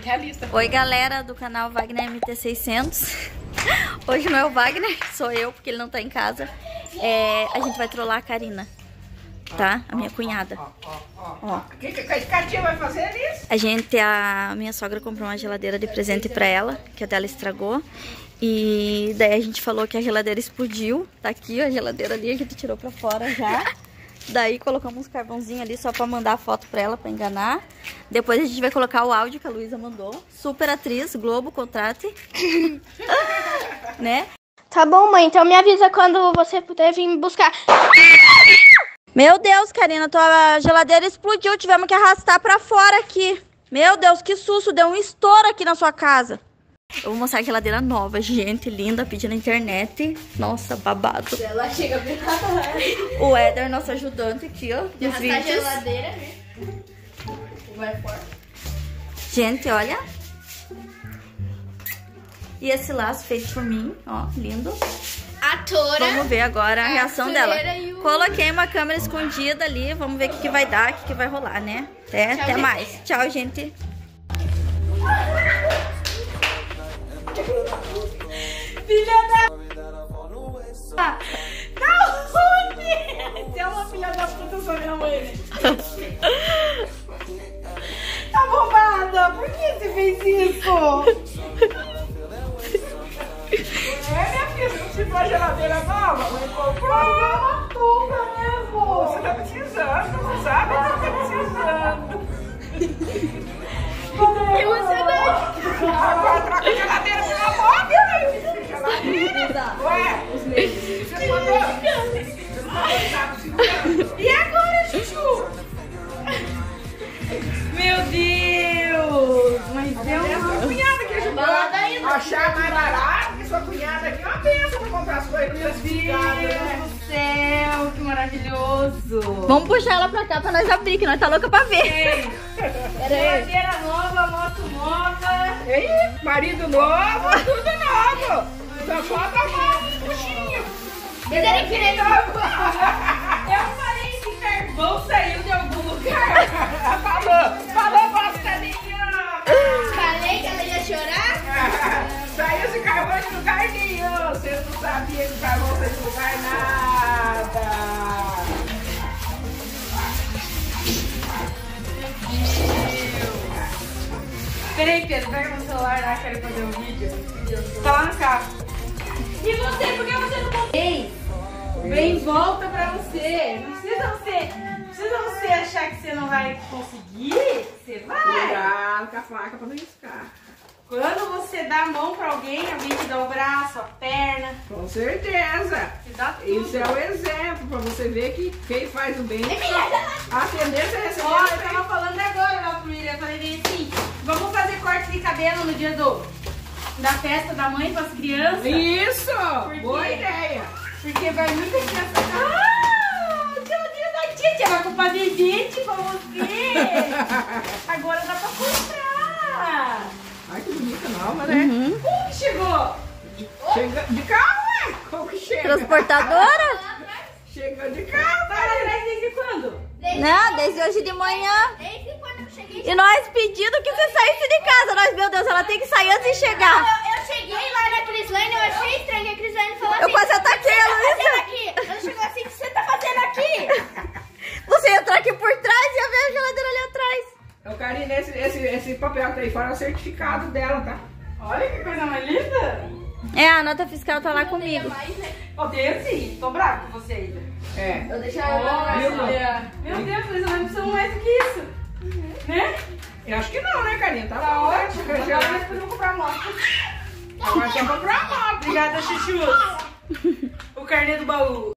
até a lista. Oi, galera do canal Wagner MT600. Hoje não é o Wagner, sou eu, porque ele não tá em casa. A gente vai trollar a Karina, tá? A minha cunhada. Ó. O que a Catinha vai fazer isso? A minha sogra comprou uma geladeira de presente pra ela, que a dela estragou. E daí a gente falou que a geladeira explodiu. Tá aqui, ó, a geladeira ali, a gente tirou pra fora já. Daí colocamos uns carvãozinhos ali só pra mandar a foto pra ela, pra enganar. Depois a gente vai colocar o áudio que a Luísa mandou. Super atriz, Globo, contrate. Né? Tá bom, mãe. Então me avisa quando você puder vir me buscar. Meu Deus, Karina, tua geladeira explodiu. Tivemos que arrastar pra fora aqui. Meu Deus, que susto. Deu um estouro aqui na sua casa. Eu vou mostrar a geladeira nova, gente, linda, pedi na internet. Nossa, babado. Ela chega bem rápido. O Éder, nosso ajudante aqui, ó, nos vídeos. A geladeira, né? Vai fora. Gente, olha. E esse laço feito por mim, ó, lindo. A Tora. Vamos ver agora a reação dela. O... Coloquei uma câmera escondida ali, vamos ver o que vai dar, o que vai rolar, né? Até mais. Tchau, gente. Filha da... Não, você é uma filha da puta, eu sou minha mãe. Tá bombada, por que você fez isso? Minha filha, você não precisa de uma geladeira nova? Mãe comprou uma tuba mesmo. Você tá precisando, não sabe? Você tá precisando. Agora troca a geladeira pela moto, né? Geladeira. Ué, você mandou. E agora, Chuchu? Meu Deus! Mas deu uma cunhada que ajudou a achar mais barato, que sua cunhada aqui é uma benção pra comprar as coisas. Meu Deus do céu, que maravilhoso! Vamos puxar ela pra cá pra nós abrir, que nós tá louca pra ver. Geladeira nova, moto nova. Ei, marido novo, tudo novo. Só falta um puxinho. Eu falei que carvão saiu de algum lugar. Falou, bastadinha. Falei que ela ia chorar? Saiu esse carvão de lugar nenhum. Você não sabia que o carvão saiu de lugar nada. Peraí, Pedro, pega meu celular lá, quero fazer um vídeo. Tá lá no carro. E você, por que você não comprou? Vem, volta pra você. Não precisa você achar que você não vai conseguir. Você vai. Cuidado com a faca pra não riscar. Quando você dá a mão pra alguém te dá o braço, a perna. Com certeza. Te dá tudo. Isso é o exemplo pra você ver que quem faz o bem, a tendência é receber. Olha, eu tava falando agora lá pro William. Eu falei bem assim, vamos fazer corte de cabelo no dia da festa da mãe com as crianças. Isso! Boa ideia! Porque vai muita criança. Seu dia da tia vai comprar presente pra você. Agora dá pra comprar. Ai, que bonita nova, né? Como que chegou? Chega de carro, ué? Como que chega? Transportadora? Chegou de carro, vai atrás desde quando? Não, desde hoje de manhã. Desde quando eu cheguei. E nós pedindo que você saísse de casa. Nós, meu Deus, ela tem que sair antes de chegar. Eu cheguei lá na Crislane, eu achei estranho que a Crislane falou assim. Eu quase ataquei a Luísa. Aqui. Ela chegou assim, o que você tá fazendo aqui? Você ia entrar aqui por trás e ia ver a geladeira ali atrás. Ô, Karina, esse papel que tá aí fora é o certificado dela, tá? Olha que coisa mais linda. A nota fiscal tá lá comigo. Eu tenho sim, tô brava com você ainda. Eu deixei ela. Meu Deus, Luísa, nós precisamos mais do que isso. Né? Eu acho que não, né, Karina? Tá ótimo. Agora nós podemos comprar moto. Agora nós vamos comprar moto. Obrigada, Chuchu. O carnê do baú.